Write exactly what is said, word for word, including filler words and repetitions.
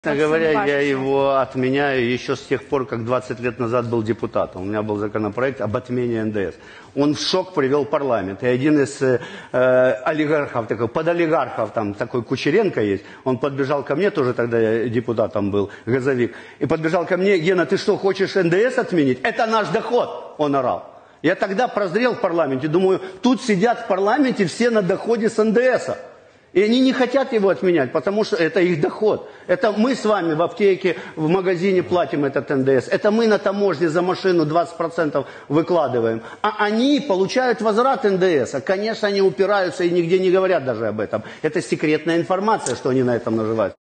Честно говоря, я его отменяю еще с тех пор, как двадцать лет назад был депутатом. У меня был законопроект об отмене эн дэ эс. Он в шок привел парламент. И один из э, олигархов, такой, подолигархов, там такой Кучеренко есть, он подбежал ко мне, тоже тогда я депутатом был, газовик, и подбежал ко мне: Гена, ты что, хочешь эн дэ эс отменить? Это наш доход, он орал. Я тогда прозрел в парламенте, думаю, тут сидят в парламенте все на доходе с эн дэ эса. И они не хотят его отменять, потому что это их доход. Это мы с вами в аптеке, в магазине платим этот эн дэ эс. Это мы на таможне за машину двадцать процентов выкладываем. А они получают возврат эн дэ эса. Конечно, они упираются и нигде не говорят даже об этом. Это секретная информация, что они на этом наживают.